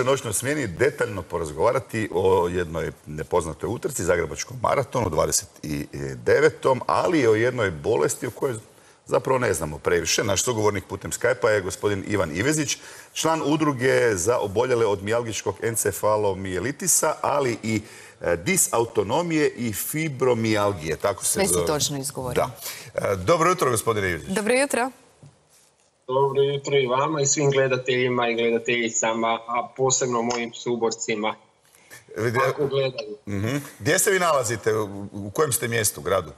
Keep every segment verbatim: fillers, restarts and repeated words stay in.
noćnoj smjeni detaljno porazgovarati o jednoj nepoznatoj utrci, Zagrebačkom maratonu, dvadeset devetom ali i o jednoj bolesti o kojoj zapravo ne znamo previše. Naš sugovornik putem Skype-a je gospodin Ivan Ivezić, član udruge za oboljele od mijalgičkog encefalomijelitisa, ali i disautonomije i fibromijalgije. Tako se Sve si točno izgovorio. Da. Dobro jutro, gospodine Ivezić. Dobro jutro. Dobro jutro i vama i svim gledateljima i gledateljicama, a posebno mojim suborcima. Ako gledaju. Gdje se vi nalazite? U kojem ste mjestu, gradu?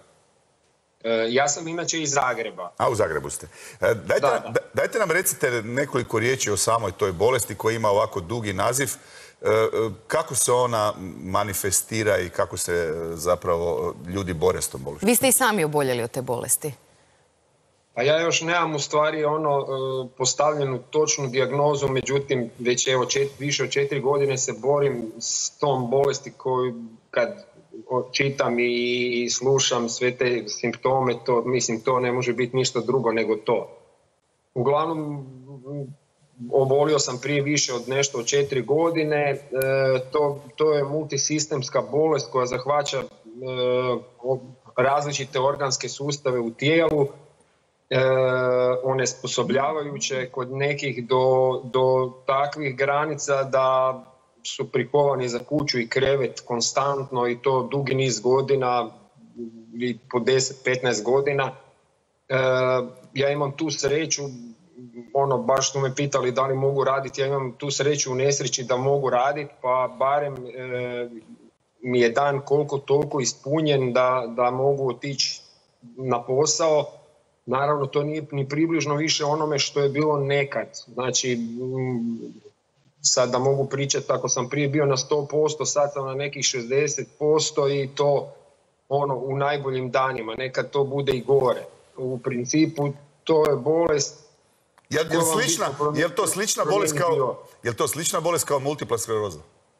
Ja sam inače iz Zagreba. A, u Zagrebu ste. Dajte, da, da. dajte nam recite nekoliko riječi o samoj toj bolesti koja ima ovako dugi naziv. Kako se ona manifestira i kako se zapravo ljudi bore s tom bolešću? Vi ste i sami oboljeli od te bolesti. Pa ja još nemam u stvari ono postavljenu točnu dijagnozu, međutim već evo čet, više od četiri godine se borim s tom bolesti koju kad čitam i slušam sve te simptome, to, mislim to ne može biti ništa drugo nego to. Uglavnom obolio sam prije više od nešto od četiri godine, e, to, to je multisistemska bolest koja zahvaća e, različite organske sustave u tijelu, e, onesposobljavajuće kod nekih do, do takvih granica da su prikovani za kuću i krevet konstantno i to dugi niz godina i po deset do petnaest godina. E, ja imam tu sreću, ono baš su me pitali da li mogu raditi, ja imam tu sreću u nesreći da mogu raditi, pa barem e, mi je dan koliko toliko ispunjen da, da mogu otići na posao. Naravno to nije ni približno više onome što je bilo nekad. Znači sad da mogu pričati, ako sam prije bio na sto posto, sad sam na nekih šezdeset posto i to ono u najboljim danima, nekad to bude i gore. U principu to je bolest. Je li slična, je li to slična bolest kao, je li to slična bolest kao multipla skleroza?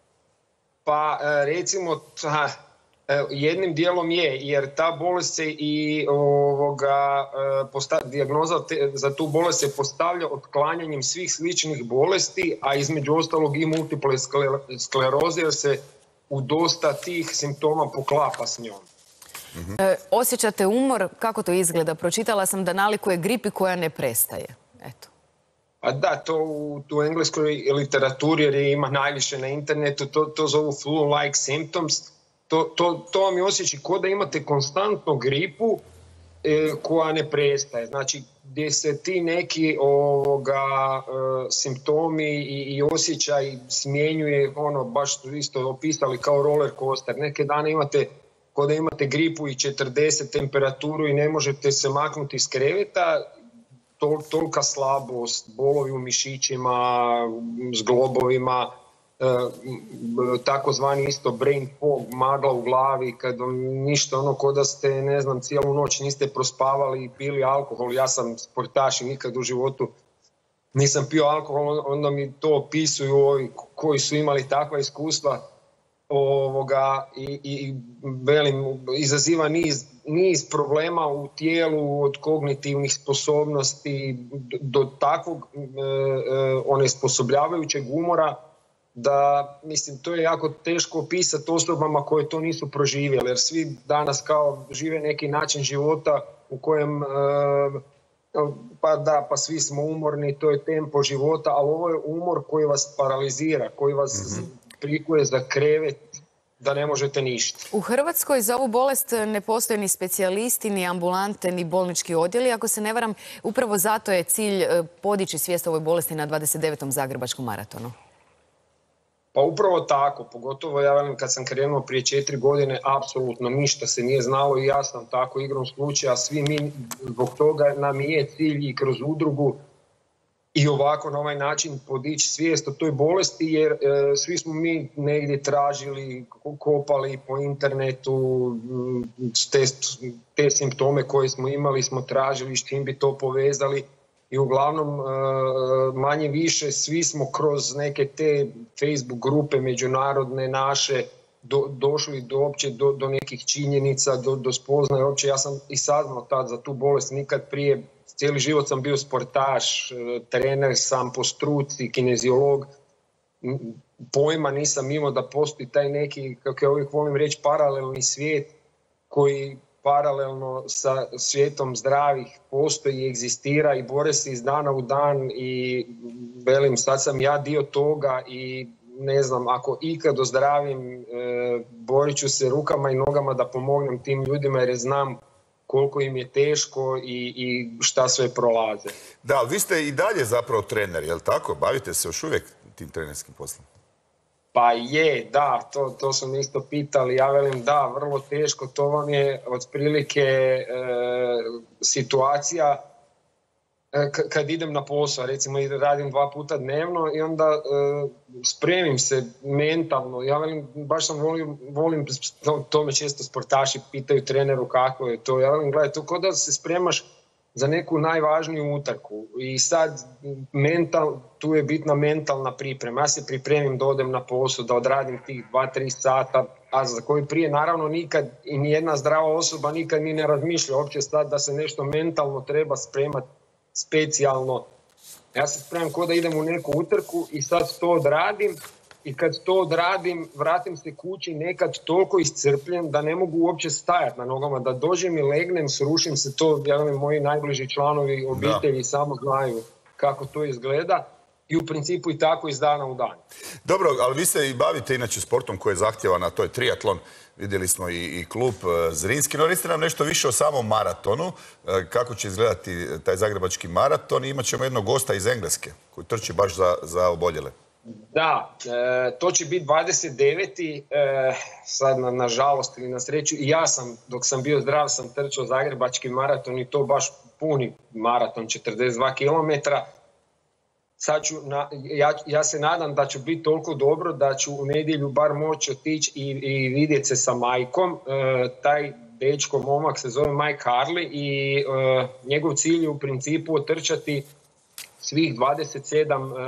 Pa recimo ta, jednim dijelom je, jer ta bolest se i ovoga, posta, dijagnoza te, za tu bolest se postavlja otklanjanjem svih sličnih bolesti, a između ostalog i multiple skleroze, jer se u dosta tih simptoma poklapa s njom. Mm-hmm. e, osjećate umor? Kako to izgleda? Pročitala sam da nalikuje gripi koja ne prestaje. Eto. A da, to u, u engleskoj literaturi, jer je ima najviše na internetu, to, to zovu flu-like symptoms. To, to, to vam je osjećaj kao da imate konstantno gripu e, koja ne prestaje. Znači, gdje se ti neki ovoga, e, simptomi i, i osjećaj smjenjuje, ono, baš su isto opisali kao roller coaster. Neke dane imate kao da imate gripu i četrdeset temperaturu i ne možete se maknuti iz kreveta, tol, tolika slabost, bolovi u mišićima, zglobovima, e, takozvani isto brain fog, magla u glavi, kad ništa ono ko da ste, ne znam, cijelu noć niste prospavali i pili alkohol. Ja sam sportaš i nikad u životu nisam pio alkohol, onda mi to opisuju ovi koji su imali takva iskustva. Ovoga, i, i velim, izaziva niz, niz problema u tijelu, od kognitivnih sposobnosti do, do takvog e, onesposobljavajućeg umora da, mislim, to je jako teško opisati osobama koje to nisu proživjeli, jer svi danas kao žive neki način života u kojem e, pa da, pa svi smo umorni, to je tempo života, ali ovo je umor koji vas paralizira, koji vas mm-hmm. prikuje za krevet, da ne možete ništa. U Hrvatskoj za ovu bolest ne postoje ni specijalisti, ni ambulante, ni bolnički odjeli. Ako se ne varam, upravo zato je cilj podići svijest o ovoj bolesti na dvadeset devetom Zagrebačkom maratonu. Pa upravo tako, pogotovo ja velim kad sam krenuo prije četiri godine, apsolutno ništa se nije znalo i ja sam tako igrom slučaja, svi mi zbog toga nam je cilj i kroz udrugu i ovako na ovaj način podići svijest o toj bolesti, jer e, svi smo mi negdje tražili, kopali po internetu, te, te simptome koje smo imali smo tražili, s čim bi to povezali i uglavnom e, manje više svi smo kroz neke te Facebook grupe međunarodne naše do, došli do, opće, do, do nekih činjenica, do, do spoznaje. Opće ja sam i saznao tad za tu bolest, nikad prije. Cijeli život sam bio sportaš, trener sam po struci, kineziolog. pojma nisam imao da postoji taj neki, kako ja uvijek volim reći, paralelni svijet koji paralelno sa svijetom zdravih postoji i egzistira i bore se iz dana u dan i velim, sad sam ja dio toga i ne znam, ako ikad ozdravim, e, borit ću se rukama i nogama da pomognem tim ljudima jer znam koliko im je teško i, i šta sve prolaze. Da, ali vi ste i dalje zapravo trener, je li tako? Bavite se još uvijek tim trenerskim poslom? Pa je, da, to, to su me isto pitali. Ja velim da, vrlo teško, to vam je otprilike e, situacija e, kad idem na posao, recimo radim dva puta dnevno i onda e, spremim se mentalno. Ja velim, baš sam volim, volim to, to me često sportaši pitaju treneru kako je to. Ja velim, gledaj, to kao da se spremaš za neku najvažniju utrku i sad mental, tu je bitna mentalna priprema. Ja se pripremim da odem na posao, da odradim tih dva tri sata, a za koji prije naravno nikad i nijedna zdrava osoba nikad ni ne razmišlja uopće sad da se nešto mentalno treba spremati specijalno. Ja se spremam kao da idem u neku utrku i sad to odradim i kad to odradim vratim se kući nekad toliko iscrpljen da ne mogu uopće stajati na nogama, da dođem i legnem, srušim se, to ja velim, moji najbliži članovi obitelji da. Samo znaju kako to izgleda i u principu i tako iz dana u dan. Dobro, ali vi se i bavite inače sportom koji je zahtjevan, a to je triatlon. Vidjeli smo i, i klub Zrinski. No, recite nam nešto više o samom maratonu. Kako će izgledati taj zagrebački maraton? I imat ćemo jednog gosta iz Engleske koji trči baš za, za oboljele. Da, e, to će biti dvadeset deveti E, sad na, na žalost ili na sreću. I ja sam, dok sam bio zdrav, sam trčao zagrebački maraton i to baš puni maraton, četrdeset dva kilometra. Sad ću, na, ja, ja se nadam da ću biti toliko dobro da ću u nedjelju bar moći otići i, i vidjeti se sa majkom. E, taj dečko, momak se zove Mike Harley i e, njegov cilj je u principu otrčati svih dvadeset sedam e,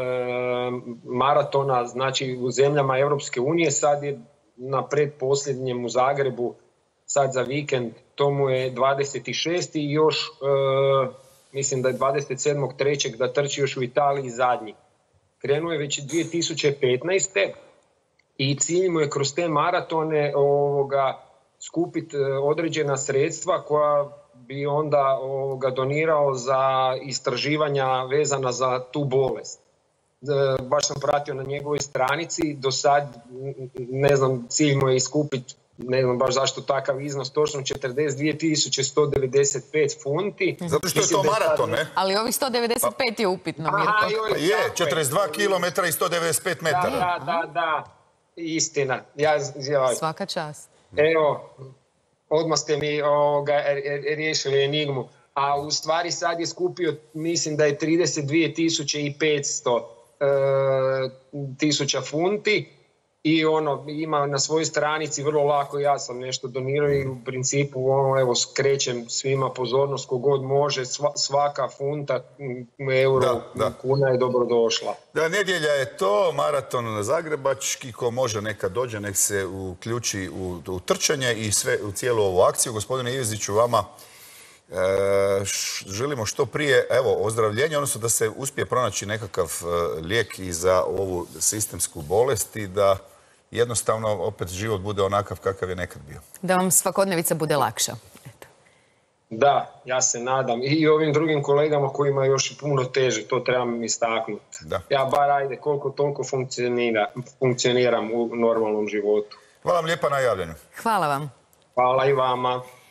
maratona, znači u zemljama Europske unije. Sad je na predposljednjem u Zagrebu, sad za vikend, tomu je dvadeset šesti i još, e, mislim da je dvadeset sedmog trećeg da trči još u Italiji zadnji. Krenuo je već dvije tisuće petnaeste i cilj mu je kroz te maratone ovoga, skupiti određena sredstva koja bi onda ovoga, donirao za istraživanja vezana za tu bolest. E, baš sam pratio na njegovoj stranici, do sad, ne znam, cilj mu je iskupiti, ne znam baš zašto takav iznos, točno četrdeset dvije tisuće sto devedeset pet funti. Zato što je to maraton, ne? Ali ovih sto devedeset pet je upitno, Mirko. Aha, pa je, četrdeset dva kilometra i sto devedeset pet metara. Da, da, da, da. Istina. Ja, ja. Svaka čast. Evo, odmah ste mi ovoga, riješili enigmu. A u stvari sad je skupio, mislim da je trideset dvije tisuće petsto e, tisuća funti i ono, ima na svojoj stranici vrlo lako, ja sam nešto donirao i u principu ono, evo, skrećem svima pozornost kogod može, sva, svaka funta, euro, da, da. kuna je dobrodošla. Da, nedjelja je to, maraton zagrebački, ko može neka dođe, nek se uključi u, u trčanje i sve u cijelu ovu akciju. Gospodine Iveziću, vama e, š, želimo što prije, evo, ozdravljenje, odnosno da se uspije pronaći nekakav e, lijek i za ovu sistemsku bolest i da jednostavno opet život bude onakav kakav je nekad bio. Da vam svakodnevica bude lakša. Eto. Da, ja se nadam. I ovim drugim kolegama kojima je još puno teže, to trebam istaknuti. Da. Ja bar ajde koliko toliko funkcionira, funkcioniram u normalnom životu. Hvala vam lijepa na javljanju. Hvala vam. Hvala i vama.